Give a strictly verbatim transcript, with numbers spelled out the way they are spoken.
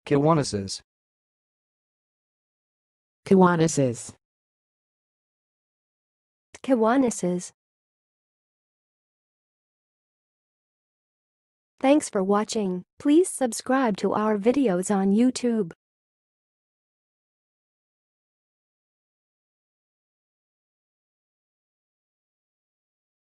kiwanis, kiwanis, kiwanis. Thanks for watching. Please subscribe to our videos on YouTube.